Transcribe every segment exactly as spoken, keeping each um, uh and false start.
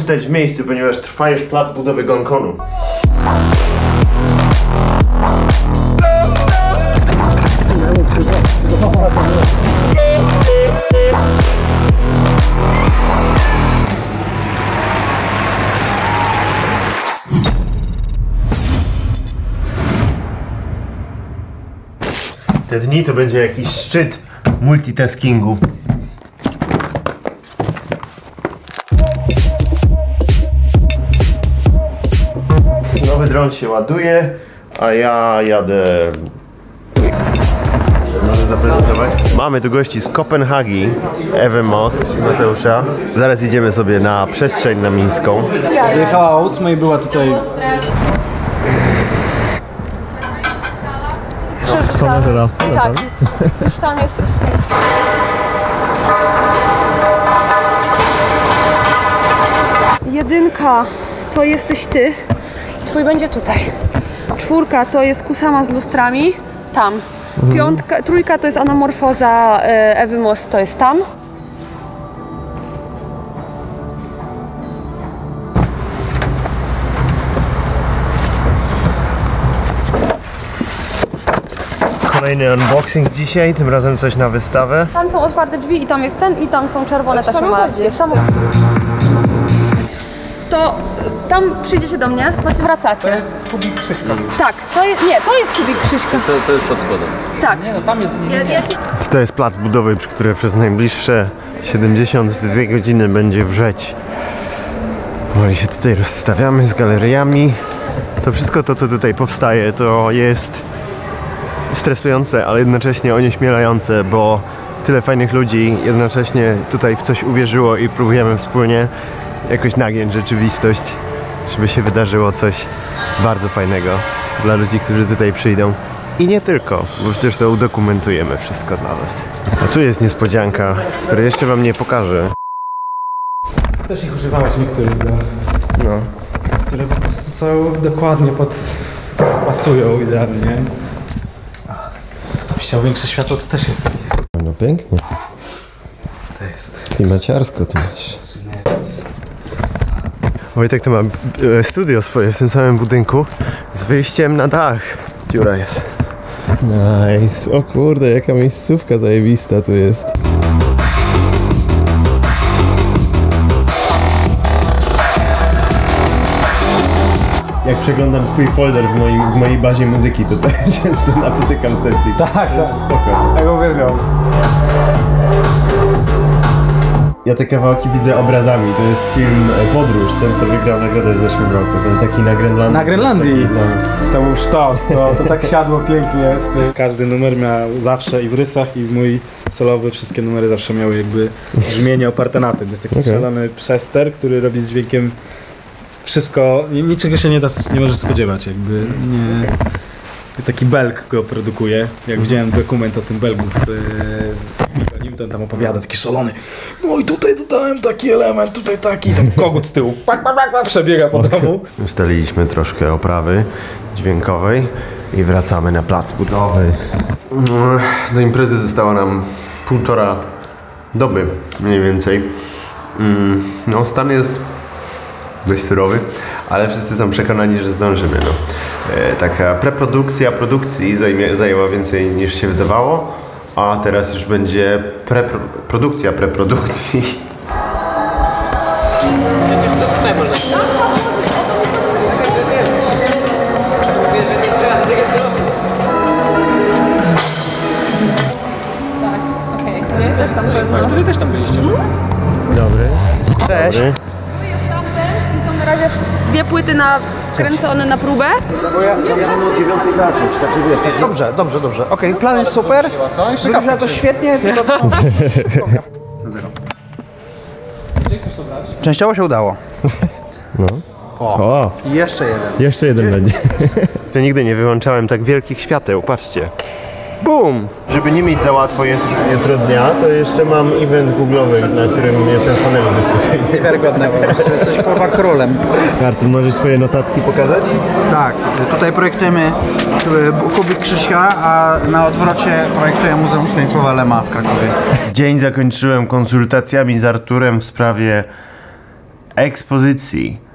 stać w miejscu, ponieważ trwa już plac budowy Gonkonu. Te dni to będzie jakiś szczyt multitaskingu. Nowy dron się ładuje, a ja jadę... Może zaprezentować? Mamy tu gości z Kopenhagi, Ewę Moss i Mateusza. Zaraz idziemy sobie na przestrzeń na Mińską. Jechała o ósmej i była tutaj... To może raz, to tak, już tam jest. Jedynka to jesteś ty, twój będzie tutaj. Czwórka to jest Kusama z lustrami, tam. Piątka, trójka to jest anamorfoza Ewy Moss, to jest tam. Kolejny unboxing dzisiaj, tym razem coś na wystawę. Tam są otwarte drzwi i tam jest ten i tam są czerwone taśmie. To tam przyjdziecie do mnie, znaczy wracacie. To jest kubik Krzyśka. Tak, to jest, nie, to jest kubik Krzyśka. To, to jest pod spodem. Tak. Nie no, tam jest... Nie, nie. To jest plac budowy, przy którym przez najbliższe siedemdziesiąt dwie godziny będzie wrzeć. Powoli się tutaj rozstawiamy z galeriami. To wszystko to, co tutaj powstaje, to jest stresujące, ale jednocześnie onieśmielające, bo tyle fajnych ludzi jednocześnie tutaj w coś uwierzyło i próbujemy wspólnie jakoś nagiąć rzeczywistość, żeby się wydarzyło coś bardzo fajnego dla ludzi, którzy tutaj przyjdą. I nie tylko, bo przecież to udokumentujemy wszystko dla was. A tu jest niespodzianka, której jeszcze wam nie pokażę. Też ich używałeś niektórych, no. No. Które po prostu są dokładnie pod... pasują idealnie. Chciał większe światło, to też jest takie. No pięknie. To jest. Klimaciarsko tu masz. Wojtek to ma e, studio swoje w tym samym budynku z wyjściem na dach. Dziura jest. Nice. O kurde, jaka miejscówka zajebista tu jest. Jak przeglądam twój folder w, moim, w mojej bazie muzyki, to tak często napotykam setli. Tak, tak. Spoko. Ja go uwielbiam. Ja te kawałki widzę obrazami. To jest film Podróż, ten co wygrał nagrodę w zeszłym roku. Ten taki na Grenlandii. Na Grenlandii. Taki, no. To był sztos, to, to tak siadło pięknie. Z tym. Każdy numer miał zawsze i w rysach, i w mój solowy, wszystkie numery zawsze miały jakby brzmienie oparte na tym. To jest taki Okay. szalony przester, który robi z dźwiękiem wszystko, niczego się nie, da, nie możesz spodziewać, jakby nie... Taki Belg go produkuje. Jak widziałem dokument o tym Belgu w Newton tam opowiada, taki szalony. No i tutaj dodałem taki element, tutaj taki, tam kogut z tyłu pak, pak, pak, pak, przebiega po domu. Ustaliliśmy troszkę oprawy dźwiękowej i wracamy na plac budowy. Do imprezy została nam półtora doby mniej więcej. No stan jest dość surowy, ale wszyscy są przekonani, że zdążymy. No. E, taka preprodukcja produkcji zajmie, zajęła więcej niż się wydawało, a teraz już będzie prepro, produkcja preprodukcji. Tak, okej. Okay. Też tam byłem. Wtedy też tam byliście. Dobry. Cześć. Dobry. Są na razie dwie płyty na wkręcone na próbę. Bo ja zamierzamy o dziewiątej zacząć, także wiesz, tak... Dobrze, dobrze, dobrze. Okej, okay, plan jest super. Wygląda to świetnie, tylko... Zero. Częściowo się udało. No. O, O, jeszcze jeden. jeszcze jeden będzie. To nigdy nie wyłączałem tak wielkich świateł, patrzcie. Bum! Żeby nie mieć za łatwo jutro dnia, to jeszcze mam event googlowy, na którym jestem w panelu dyskusyjnym. Niewiarygodnego, jesteś kurwa królem. Kartun, możesz swoje notatki pokazać? Tak, tutaj projektujemy kubik Krzyśka, a na odwrocie projektuje Muzeum Stanisława Lema w Krakowie. Dzień zakończyłem konsultacjami z Arturem w sprawie ekspozycji.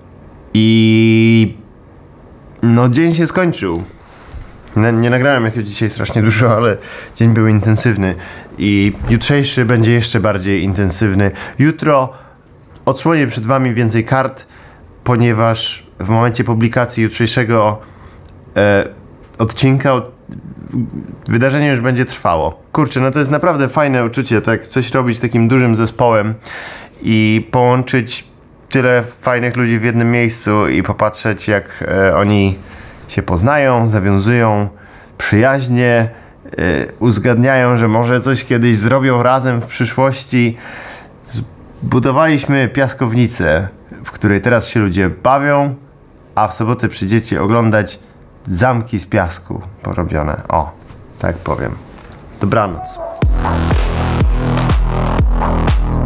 I no dzień się skończył. Nie, nie nagrałem jakoś dzisiaj strasznie dużo, ale dzień był intensywny i jutrzejszy będzie jeszcze bardziej intensywny. Jutro odsłonię przed wami więcej kart, ponieważ w momencie publikacji jutrzejszego e, odcinka od, wydarzenie już będzie trwało. Kurczę, no to jest naprawdę fajne uczucie, tak coś robić takim dużym zespołem i połączyć tyle fajnych ludzi w jednym miejscu i popatrzeć, jak e, oni się poznają, zawiązują przyjaźnie, e, uzgadniają, że może coś kiedyś zrobią razem w przyszłości. Zbudowaliśmy piaskownicę, w której teraz się ludzie bawią, a w sobotę przyjdziecie oglądać zamki z piasku porobione. O, tak powiem. Dobranoc.